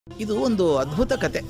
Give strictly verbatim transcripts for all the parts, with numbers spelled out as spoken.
ಇದು ಒಂದು ಅದ್ಭುತ ಕತೆ.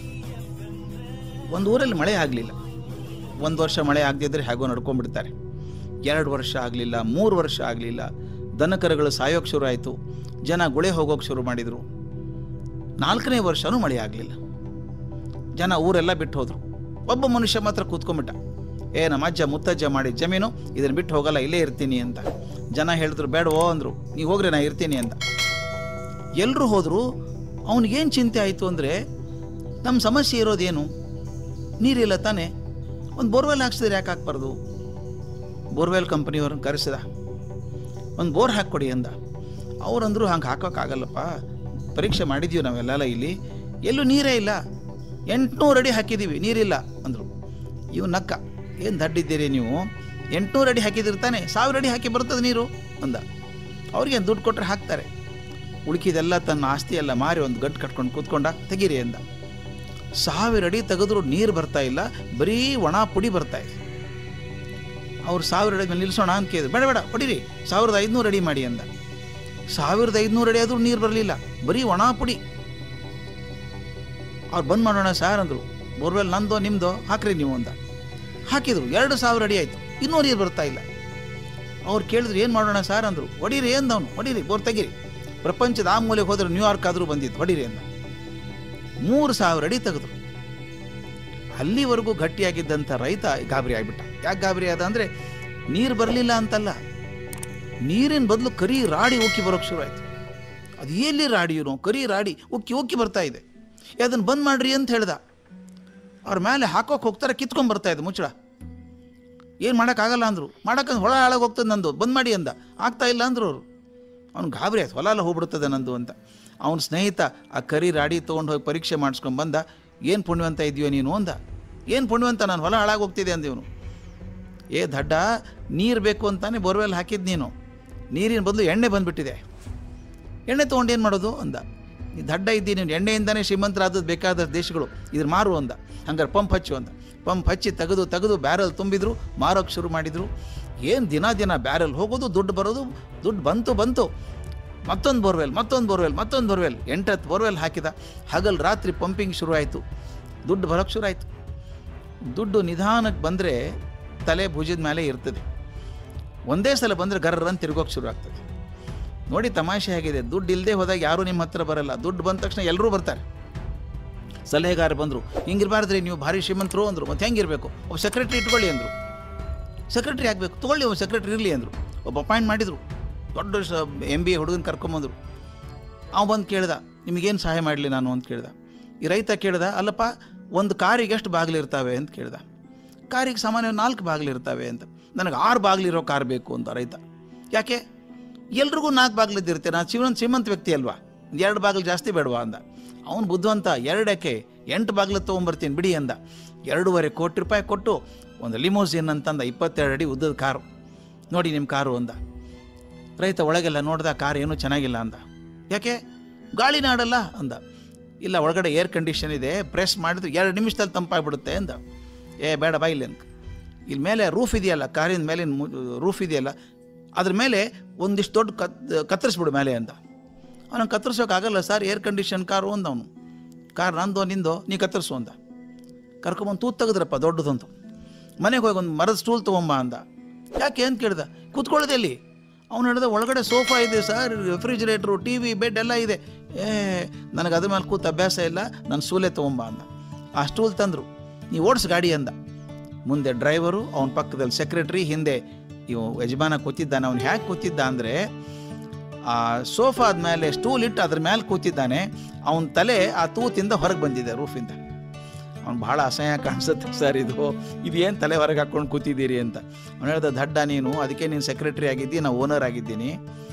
ಒಂದು ಊರಲ್ಲಿ ಮಳೆ ಆಗಲಿಲ್ಲ. ಒಂದು ವರ್ಷ ಮಳೆ ಆಗದಿದ್ದರೆ ಹೇಗೋ ನಡ್ಕೊಂಡ್ಬಿಡ್ತಾರೆ. ಎರಡು ವರ್ಷ ಆಗಲಿಲ್ಲ, ಮೂರು ವರ್ಷ ಆಗಲಿಲ್ಲ. ದನಕರುಗಳು ಸಾಯೋಕ್ಕೆ ಶುರು ಆಯಿತು. ಜನ ಗುಳೆ ಹೋಗೋಕ್ಕೆ ಶುರು ಮಾಡಿದರು. ನಾಲ್ಕನೇ ವರ್ಷವೂ ಮಳೆ ಆಗಲಿಲ್ಲ. ಜನ ಊರೆಲ್ಲ ಬಿಟ್ಟು ಹೋದರು. ಒಬ್ಬ ಮನುಷ್ಯ ಮಾತ್ರ ಕೂತ್ಕೊಂಡ್ಬಿಟ್ಟ. ಏ ನಮ್ಮ ಅಜ್ಜ ಮುತ್ತಜ್ಜ ಮಾಡಿ ಜಮೀನು, ಇದನ್ನು ಬಿಟ್ಟು ಹೋಗಲ್ಲ, ಇಲ್ಲೇ ಇರ್ತೀನಿ ಅಂತ. ಜನ ಹೇಳಿದ್ರು ಬೇಡವೋ ಅಂದರು. ನೀವು ಹೋಗ್ರಿ, ನಾ ಇರ್ತೀನಿ ಅಂತ. ಎಲ್ಲರೂ ಹೋದರು. ಅವನಿಗೇನು ಚಿಂತೆ ಆಯಿತು ಅಂದರೆ, ನಮ್ಮ ಸಮಸ್ಯೆ ಇರೋದೇನು? ನೀರಿಲ್ಲ ತಾನೇ, ಒಂದು ಬೋರ್ವೆಲ್ ಹಾಕ್ಸಿದ್ರೆ ಯಾಕೆ ಹಾಕ್ಬಾರ್ದು? ಬೋರ್ವೆಲ್ ಕಂಪ್ನಿಯವ್ರನ್ನ ಕರೆಸಿದ. ಒಂದು ಬೋರ್ ಹಾಕ್ಕೊಡಿ ಅಂದ. ಅವರಂದ್ರು ಹಂಗೆ ಹಾಕೋಕ್ಕಾಗಲ್ಲಪ್ಪ, ಪರೀಕ್ಷೆ ಮಾಡಿದ್ದೀವಿ ನಾವೆಲ್ಲ, ಇಲ್ಲಿ ಎಲ್ಲೂ ನೀರೇ ಇಲ್ಲ, ಎಂಟುನೂರು ಅಡಿ ಹಾಕಿದ್ದೀವಿ, ನೀರಿಲ್ಲ ಅಂದರು. ಇವು ನಕ್ಕ, ಏನು ದಡ್ಡಿದ್ದೀರಿ ನೀವು, ಎಂಟುನೂರು ಅಡಿ ಹಾಕಿದಿರ್ತಾನೆ, ಸಾವಿರ ಅಡಿ ಹಾಕಿ ಬರ್ತದೆ ನೀರು ಅಂದ. ಅವ್ರಿಗೆ ದುಡ್ಡು ಕೊಟ್ಟರೆ ಹಾಕ್ತಾರೆ. ಉಳುಕಿದೆಲ್ಲ ತನ್ನ ಆಸ್ತಿ ಎಲ್ಲ ಮಾರಿ ಒಂದು ಗಟ್ಟು ಕಟ್ಕೊಂಡು ಕೂತ್ಕೊಂಡ. ತೆಗೀರಿ ಅಂದ. ಸಾವಿರ ಅಡಿ ತೆಗೆದ್ರು ನೀರು ಬರ್ತಾ ಇಲ್ಲ, ಬರೀ ಒಣ ಪುಡಿ ಬರ್ತಾ ಇದೆ. ಅವ್ರು ಸಾವಿರ ಅಡಿ ಮೇಲೆ ನಿಲ್ಲಿಸೋಣ ಅಂತ ಕೇಳಿದ್ರು. ಬೇಡ ಬೇಡ ಹೊಡಿರಿ, ಸಾವಿರದ ಐದುನೂರು ಅಡಿ ಮಾಡಿ ಅಂದ. ಸಾವಿರದ ಐದುನೂರು ಅಡಿ ಆದರೂ ನೀರು ಬರಲಿಲ್ಲ, ಬರೀ ಒಣ ಪುಡಿ. ಅವ್ರು ಬಂದ್ ಮಾಡೋಣ ಸಾರ್ ಅಂದರು. ಬೋರ್ವೆಲ್ ನಂದೋ ನಿಮ್ಮದೋ, ಹಾಕ್ರಿ ನೀವು ಅಂದ. ಹಾಕಿದ್ರು. ಎರಡು ಸಾವಿರ ಅಡಿ ಆಯಿತು, ಇನ್ನೂ ನೀರು ಬರ್ತಾ ಇಲ್ಲ. ಅವ್ರು ಕೇಳಿದ್ರು ಏನು ಮಾಡೋಣ ಸಾರ್ ಅಂದರು. ಹೊಡೀರಿ ಅಂದವನು. ಹೊಡೀರಿ, ಬೋರ್ ತೆಗೀರಿ, ಪ್ರಪಂಚದ ಆ ಮೂಲೆಗೆ ಹೋದ್ರೆ ನ್ಯೂಯಾರ್ಕ್ ಆದರೂ ಬಂದಿದ್ದು, ಹೊಡೀರಿ ಅಂದ. ಮೂರು ಸಾವಿರ ಅಡಿ ತೆಗೆದ್ರು. ಅಲ್ಲಿವರೆಗೂ ಗಟ್ಟಿಯಾಗಿದ್ದಂಥ ರೈತ ಗಾಬರಿ ಆಗಿಬಿಟ್ಟ. ಯಾಕೆ ಗಾಬರಿ ಆದ ಅಂದರೆ, ನೀರು ಬರಲಿಲ್ಲ ಅಂತಲ್ಲ, ನೀರಿನ ಬದಲು ಕರಿ ರಾಡಿ ಉಕ್ಕಿ ಬರೋಕ್ಕೆ ಶುರು ಆಯಿತು. ಅದು ಎಲ್ಲಿ ರಾಡಿಯೂ ಕರಿ ರಾಡಿ ಉಕ್ಕಿ ಉಕ್ಕಿ ಬರ್ತಾ ಇದೆ. ಅದನ್ನು ಬಂದ್ ಮಾಡ್ರಿ ಅಂತ ಹೇಳ್ದ. ಅವ್ರ ಮೇಲೆ ಹಾಕೋಕೆ ಹೋಗ್ತಾರೆ, ಕಿತ್ಕೊಂಡ್ ಬರ್ತಾ ಇದೆ ಮುಚ್ಚಳ. ಏನು ಮಾಡೋಕ್ಕಾಗಲ್ಲ ಅಂದರು. ಮಾಡೋಕ್ಕಂದು ಹೊಳ ಹಾಳಾಗಿ ಹೋಗ್ತದೆ ನಂದು, ಬಂದ್ ಮಾಡಿ ಅಂದ. ಆಗ್ತಾ ಇಲ್ಲ ಅಂದರು ಅವರು. ಅವ್ನು ಗಾಬರಿ ಆಯ್ತು, ಹೊಲ ಎಲ್ಲ ಹೋಗ್ಬಿಡ್ತದೆ ನಂದು ಅಂತ. ಅವನ ಸ್ನೇಹಿತ ಆ ಕರಿ ರಾಡಿ ತೊಗೊಂಡು ಹೋಗಿ ಪರೀಕ್ಷೆ ಮಾಡಿಸ್ಕೊಂಡು ಬಂದ. ಏನು ಪುಣ್ಯವಂತ ಇದೆಯೋ ನೀನು ಅಂದ. ಏನು ಪುಣ್ಯವಂತ, ನಾನು ಹೊಲ ಹಾಳಾಗಿ ಹೋಗ್ತಿದೆ ಅಂದಿವನು. ಏ ದಡ್ಡ, ನೀರು ಬೇಕು ಅಂತಾನೆ ಬೋರ್ವೆಲ್ ಹಾಕಿದ್ದು ನೀನು, ನೀರಿನ ಬದಲು ಎಣ್ಣೆ ಬಂದುಬಿಟ್ಟಿದೆ, ಎಣ್ಣೆ ತೊಗೊಂಡು ಏನು ಮಾಡೋದು ಅಂದ. ನೀ ದಡ್ಡ ಇದ್ದೀನಿ, ನೀನು ಎಣ್ಣೆಯಿಂದಾನೇ ಶ್ರೀಮಂತರಾದದ್ದು ಬೇಕಾದ ದೇಶಗಳು, ಇದ್ರ ಮಾರು ಅಂದ. ಹಂಗಾರೆ ಪಂಪ್ ಹಚ್ಚು ಅಂದ. ಪಂಪ್ ಹಚ್ಚಿ ತೆಗೆದು ತೆಗೆದು ಬ್ಯಾರಲ್ ತುಂಬಿದ್ರು, ಮಾರೋಕ್ಕೆ ಶುರು ಮಾಡಿದರು. ಏನು ದಿನ ದಿನ ಬ್ಯಾರಲ್ ಹೋಗೋದು, ದುಡ್ಡು ಬರೋದು. ದುಡ್ಡು ಬಂತು ಬಂತು ಮತ್ತೊಂದು ಬೋರ್ವೆಲ್, ಮತ್ತೊಂದು ಬೋರ್ವೆಲ್, ಮತ್ತೊಂದು ಬೋರ್ವೆಲ್, ಎಂಟತ್ತು ಬೋರ್ವೆಲ್ ಹಾಕಿದ. ಹಗಲು ರಾತ್ರಿ ಪಂಪಿಂಗ್ ಶುರು ಆಯಿತು. ದುಡ್ಡು ಬರೋಕ್ಕೆ ಶುರು ಆಯಿತು. ದುಡ್ಡು ನಿಧಾನಕ್ಕೆ ಬಂದರೆ ತಲೆ ಭುಜದ ಮೇಲೆ ಇರ್ತದೆ. ಒಂದೇ ಸಲ ಬಂದರೆ ಗರ್ರನ್ನು ತಿರುಗೋಕ್ಕೆ ಶುರು ಆಗ್ತದೆ. ನೋಡಿ ತಮಾಷೆ ಆಗಿದೆ, ದುಡ್ಡು ಇಲ್ಲದೆ ಹೋದಾಗ ಯಾರೂ ನಿಮ್ಮ ಹತ್ರ ಬರಲ್ಲ. ದುಡ್ಡು ಬಂದ ತಕ್ಷಣ ಎಲ್ಲರೂ ಬರ್ತಾರೆ. ಸಲಹೆಗಾರ ಬಂದರು, ಹಿಂಗಿರಬಾರ್ದ್ರಿ ನೀವು ಭಾರಿ ಶ್ರೀಮಂತರು ಅಂದರು. ಮತ್ತು ಹೆಂಗಿರಬೇಕು? ಒಬ್ಬ ಸೆಕ್ರೆಟ್ರಿ ಇಟ್ಕೊಳ್ಳಿ ಅಂದರು. ಸೆಕ್ರೆಟ್ರಿ ಆಗಬೇಕು, ತೊಗೊಳ್ಳಿ, ಒಬ್ಬ ಸೆಕ್ರೆಟ್ರಿ ಇರಲಿ ಅಂದರು. ಒಬ್ಬ ಅಪಾಯಿಂಟ್ ಮಾಡಿದರು. ದೊಡ್ಡ ಸ ಎಮ್ ಬಿ ಎ ಹುಡುಗನ ಕರ್ಕೊಂಬಂದರು. ಅವ ಬಂದು ಕೇಳ್ದ, ನಿಮಗೇನು ಸಹಾಯ ಮಾಡಲಿ ನಾನು ಅಂತ ಕೇಳ್ದ. ಈ ರೈತ ಕೇಳ್ದ, ಅಲ್ಲಪ್ಪ ಒಂದು ಕಾರಿಗೆ ಎಷ್ಟು ಬಾಗಿಲಿರ್ತಾವೆ ಅಂತ ಕೇಳ್ದ. ಕಾರಿಗೆ ಸಾಮಾನ್ಯ ನಾಲ್ಕು ಬಾಗಿಲಿರ್ತವೆ ಅಂತ. ನನಗೆ ಆರು ಬಾಗಿಲಿರೋ ಕಾರ್ ಬೇಕು ಅಂತ ರೈತ. ಯಾಕೆ? ಎಲ್ರಿಗೂ ನಾಲ್ಕು ಬಾಗಿಲಿದ್ದಿರುತ್ತೆ, ನಾನು ಶ್ರೀಮಂತ ಶ್ರೀಮಂತ ವ್ಯಕ್ತಿ ಅಲ್ವಾ, ಎರಡು ಬಾಗಿಲು ಜಾಸ್ತಿ ಬೇಡವಾ ಅಂದ. ಅವನು ಬುದ್ಧಿವಂತ, ಎರಡಕ್ಕೆ ಎಂಟು ಬಾಗಿಲು ತೊಗೊಂಬರ್ತೀನಿ ಬಿಡಿ ಅಂದ. ಎರಡೂವರೆ ಕೋಟಿ ರೂಪಾಯಿ ಕೊಟ್ಟು ಒಂದು ಲಿಮೋಸಿನ್ ಅಂತಂದ, ಇಪ್ಪತ್ತೆರಡು ಅಡಿ ಉದ್ದದ ಕಾರು. ನೋಡಿ ನಿಮ್ಮ ಕಾರು ಅಂದ. ರೈತ ಒಳಗೆಲ್ಲ ನೋಡ್ದ, ಕಾರ್ ಏನೂ ಚೆನ್ನಾಗಿಲ್ಲ ಅಂದ. ಯಾಕೆ? ಗಾಳಿ ನಾಡಲ್ಲ ಅಂದ. ಇಲ್ಲ, ಒಳಗಡೆ ಏರ್ ಕಂಡೀಷನ್ ಇದೆ, ಪ್ರೆಸ್ ಮಾಡಿದ್ರು ಎರಡು ನಿಮಿಷದಲ್ಲಿ ತಂಪಾಗಿಬಿಡುತ್ತೆ ಅಂದ. ಏ ಬೇಡ ಬಾ ಇಲ್ಲಿ ಅಂತ. ಇಲ್ಲಿ ಮೇಲೆ ರೂಫ್ ಇದೆಯಲ್ಲ, ಕಾರಿನ ಮೇಲಿನ ರೂಫ್ ಇದೆಯಲ್ಲ, ಅದ್ರ ಮೇಲೆ ಒಂದಿಷ್ಟು ದೊಡ್ಡ ಕತ್ ಕತ್ತರಿಸ್ಬಿಡು ಮೇಲೆ ಅಂತ. ಅವನಿಗೆ ಕತ್ತರಿಸೋಕ್ಕಾಗಲ್ಲ ಸರ್, ಏರ್ ಕಂಡೀಷನ್ ಕಾರು ಅಂದ. ಅವನು ಕಾರ್ ನಂದೋ ನಿಂದೋ, ನೀ ಕತ್ತರಿಸು ಅಂದ. ಕರ್ಕೊಂಬಂದು ತೂತು ತೆಗೆದ್ರಪ್ಪ ದೊಡ್ಡದಂತು. ಮನೆಗೆ ಹೋಗಿ ಒಂದು ಮರದ ಸ್ಟೂಲ್ ತೊಗೊಂಬ ಅಂದ. ಯಾಕೆ ಅಂತ ಕೇಳ್ದ. ಕೂತ್ಕೊಳ್ಳೋದೆ ಅಲ್ಲಿ. ಅವ್ನು ಹೇಳಿದ, ಒಳಗಡೆ ಸೋಫಾ ಇದೆ sir, refrigerator, T V, bed ಎಲ್ಲ ಇದೆ. ಏ ನನಗೆ ಅದ್ರ ಮೇಲೆ ಕೂತು ಅಭ್ಯಾಸ ಇಲ್ಲ, ನನ್ನ ಸ್ಟೂಲೇ ತೊಗೊಂಬ ಅಂದ. ಆ ಸ್ಟೂಲ್ ತಂದರು. ನೀವು ಓಡಿಸ್ ಗಾಡಿ ಅಂದ. ಮುಂದೆ ಡ್ರೈವರು, ಅವನ ಪಕ್ಕದಲ್ಲಿ ಸೆಕ್ರೆಟ್ರಿ, ಹಿಂದೆ ಇವು ಯಜಮಾನ ಕೂತಿದ್ದಾನೆ. ಅವ್ನು ಹೇಗೆ ಕೂತಿದ್ದ ಅಂದರೆ, ಆ ಸೋಫಾದ ಮೇಲೆ ಸ್ಟೂಲ್ ಇಟ್ಟು ಅದ್ರ ಮೇಲೆ ಕೂತಿದ್ದಾನೆ. ಅವನ ತಲೆ ಆ ತೂತಿಂದ ಹೊರಗೆ ಬಂದಿದೆ, ರೂಫಿಂದ. ಅವ್ನು ಭಾಳ ಅಸಹ್ಯ ಕಾಣಿಸುತ್ತೆ ಸರ್, ಇದು ಇದು ಏನು ತಲೆ ಹೊರಗೆ ಹಾಕ್ಕೊಂಡು ಕೂತಿದ್ದೀರಿ ಅಂತ. ಅವ್ನು ಹೇಳ್ದ, ದಡ್ಡ ನೀನು, ಅದಕ್ಕೆ ನೀನು ಸೆಕ್ರೆಟ್ರಿ ಆಗಿದ್ದಿ, ನಾನು ಓನರ್ ಆಗಿದ್ದೀನಿ.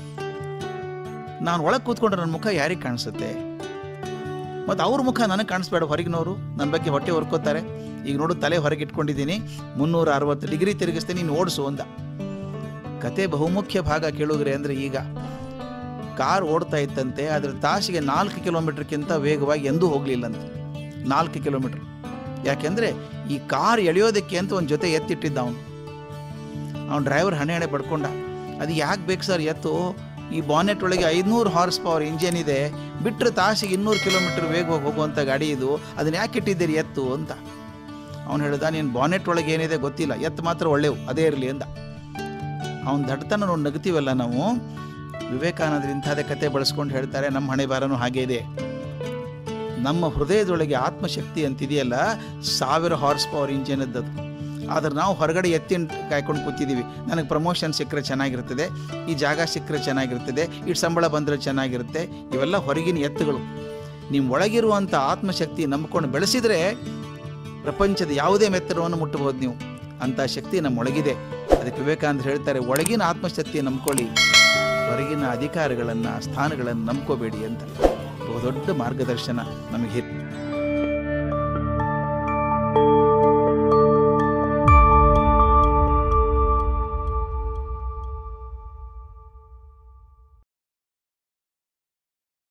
ನಾನು ಒಳಗೆ ಕೂತ್ಕೊಂಡ್ರೆ ನನ್ನ ಮುಖ ಯಾರಿಗೆ ಕಾಣಿಸುತ್ತೆ? ಮತ್ತು ಅವ್ರ ಮುಖ ನನಗೆ ಕಾಣಿಸ್ಬೇಡ, ಹೊರಗಿನವರು ನನ್ನ ಬಗ್ಗೆ ಹೊಟ್ಟೆ ಹೊರ್ಕೋತಾರೆ. ಈಗ ನೋಡು, ತಲೆ ಹೊರಗೆ ಇಟ್ಕೊಂಡಿದ್ದೀನಿ, ಮುನ್ನೂರ ಅರವತ್ತು ಡಿಗ್ರಿ ತಿರುಗಿಸ್ತೀನಿ, ನೀನು ಓಡಿಸು ಅಂದ. ಕತೆ ಬಹುಮುಖ್ಯ ಭಾಗ ಕೇಳುಗ್ರೆ ಅಂದರೆ, ಈಗ ಕಾರ್ ಓಡ್ತಾ ಇತ್ತಂತೆ, ಆದರೆ ತಾಸಿಗೆ ನಾಲ್ಕು ಕಿಲೋಮೀಟ್ರ್ಗಿಂತ ವೇಗವಾಗಿ ಎಂದೂ ಹೋಗಲಿಲ್ಲಂತೆ. ನಾಲ್ಕು ಕಿಲೋಮೀಟ್ರ್. ಯಾಕೆಂದರೆ ಈ ಕಾರ್ ಎಳೆಯೋದಕ್ಕೆ ಅಂತ ಒಂದು ಜೊತೆ ಎತ್ತಿಟ್ಟಿದ್ದ ಅವನು. ಅವನು ಡ್ರೈವರ್ ಹಣೆ ಹಣೆ ಪಡ್ಕೊಂಡ. ಅದು ಯಾಕೆ ಬೇಕು ಸರ್ ಎತ್ತು? ಈ ಬಾನೆಟ್ ಒಳಗೆ ಐದುನೂರು ಹಾರ್ಸ್ ಪವರ್ ಇಂಜಿನ್ ಇದೆ, ಬಿಟ್ಟರೆ ತಾಸಿಗೆ ಇನ್ನೂರು ಕಿಲೋಮೀಟರ್ ವೇಗವಾಗಿ ಹೋಗುವಂಥ ಗಾಡಿ ಇದು, ಅದನ್ನ ಯಾಕೆ ಇಟ್ಟಿದ್ದೀರಿ ಎತ್ತು ಅಂತ. ಅವನು ಹೇಳ್ದ, ನೀನು ಬಾನೆಟ್ ಒಳಗೆ ಏನಿದೆ ಗೊತ್ತಿಲ್ಲ, ಎತ್ತು ಮಾತ್ರ ಒಳ್ಳೆವು, ಅದೇ ಇರಲಿ ಅಂದ. ಅವನ ದಡ್ತನ ನೋಡಿ ನಗ್ತೀವಲ್ಲ ನಾವು. ವಿವೇಕಾನಂದರು ಇಂಥದೇ ಕತೆ ಬಳಸ್ಕೊಂಡು ಹೇಳ್ತಾರೆ, ನಮ್ಮ ಹಣೆ ಬಾರನೂ ಹಾಗೇ ಇದೆ. ನಮ್ಮ ಹೃದಯದೊಳಗೆ ಆತ್ಮಶಕ್ತಿ ಅಂತಿದೆಯಲ್ಲ, ಸಾವಿರ ಹಾರ್ಸ್ ಪವರ್ ಇಂಜಿನ್ ಇದ್ದದು. ಆದ್ರೆ ನಾವು ಹೊರಗಡೆ ಎತ್ತಿನ ಕಾಯ್ಕೊಂಡು ಕೂತಿದ್ದೀವಿ. ನನಗೆ ಪ್ರಮೋಷನ್ ಸಿಕ್ಕರೆ ಚೆನ್ನಾಗಿರ್ತದೆ, ಈ ಜಾಗ ಸಿಕ್ಕರೆ ಚೆನ್ನಾಗಿರ್ತದೆ, ಇಷ್ಟು ಸಂಬಳ ಬಂದರೆ ಚೆನ್ನಾಗಿರುತ್ತೆ. ಇವೆಲ್ಲ ಹೊರಗಿನ ಎತ್ತುಗಳು. ನಿಮ್ಮ ಒಳಗಿರುವಂಥ ಆತ್ಮಶಕ್ತಿ ನಂಬ್ಕೊಂಡು ಬೆಳೆಸಿದರೆ ಪ್ರಪಂಚದ ಯಾವುದೇ ಮೆತ್ತರವನ್ನು ಮುಟ್ಟಬಹುದು ನೀವು. ಅಂಥ ಶಕ್ತಿ ನಮ್ಮೊಳಗಿದೆ. ಅದಕ್ಕೆ ವಿವೇಕಾನಂದರು ಹೇಳ್ತಾರೆ, ಒಳಗಿನ ಆತ್ಮಶಕ್ತಿ ನಂಬ್ಕೊಳ್ಳಿ, ಹೊರಗಿನ ಅಧಿಕಾರಗಳನ್ನು ಸ್ಥಾನಗಳನ್ನು ನಂಬ್ಕೋಬೇಡಿ ಅಂತ. ಬಹುದೊಡ್ಡ ಮಾರ್ಗದರ್ಶನ ನಮಗೆ.